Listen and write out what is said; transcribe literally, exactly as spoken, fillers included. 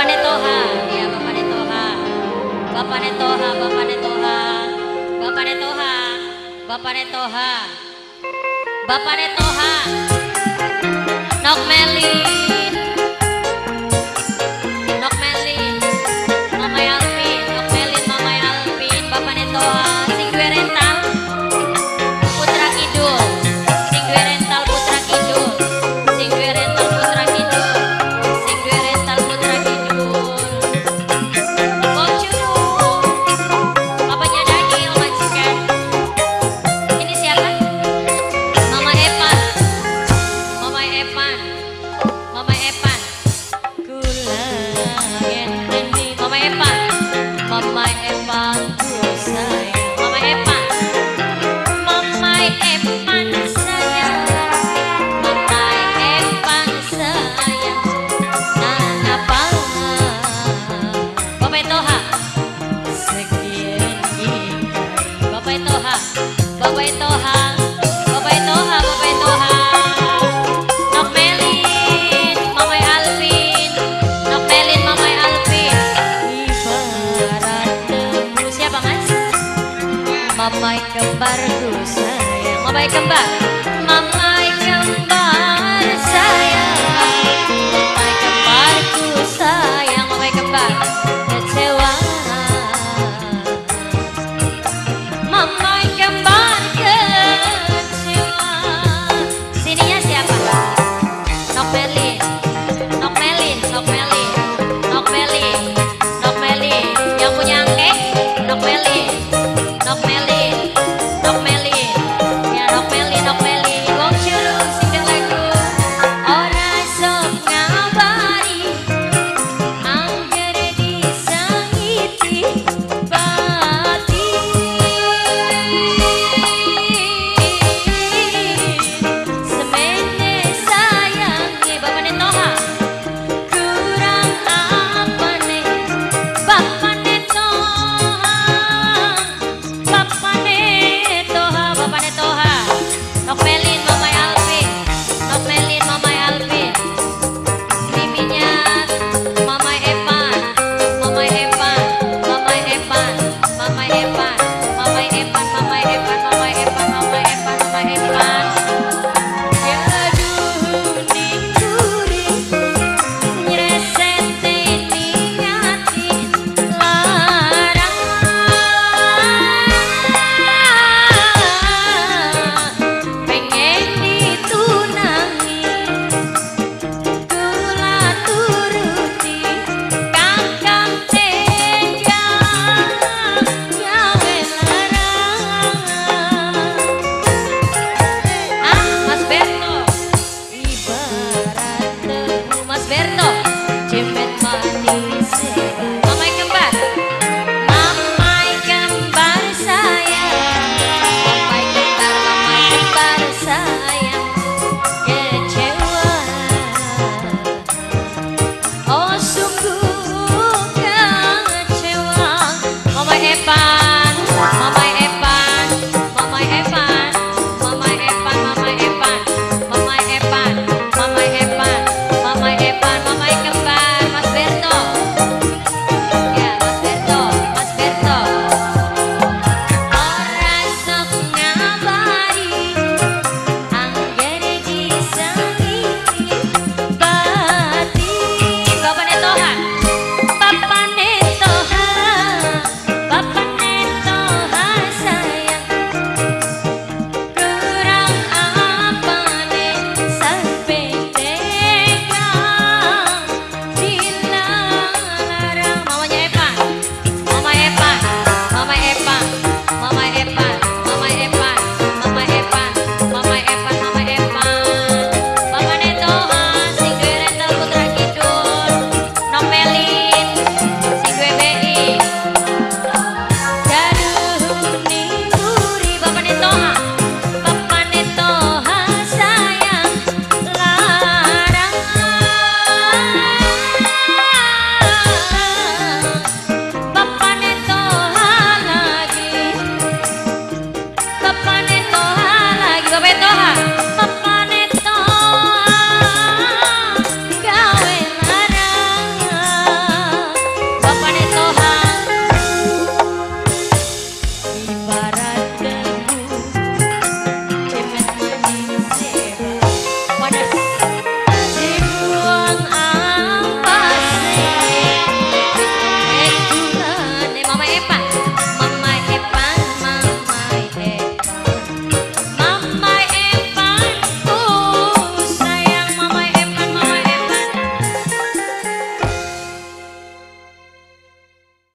Bapak Netoha, ya Bapak Netoha, Bapak Netoha, Bapak Netoha, Bapak Netoha, Bapak Netoha, Bapak Netoha, Nok Melin, Nok Melin, Mama Alvin, Nok Melin, Mama Alvin, Bapak Netoha, sing duwe rental, Putra Kidul, sing duwe rental Putra Kidul, sing duwe rental Putra Kidul, sing duwe rental Putra Kidul. Bocuru, papanya Daniel majikan. Ini siapa? Mama Epan, Mama Epan, Mama Epan. Kula ngenteni Mama Epan, Mama Epan ku sayang, Mama Epan, Mama Epan sayang, Mama Epan sayang. Napa Bapak Toha sekian gini, Bapak Toha, Bapak Toha, Bapak Toha, Bapak Toha, Nok Melin, Mama Alvin, Nok Melin, Mama Alvin. Ibarat temu siapa mas? Mamai kembarku sayang, Mamai kembar.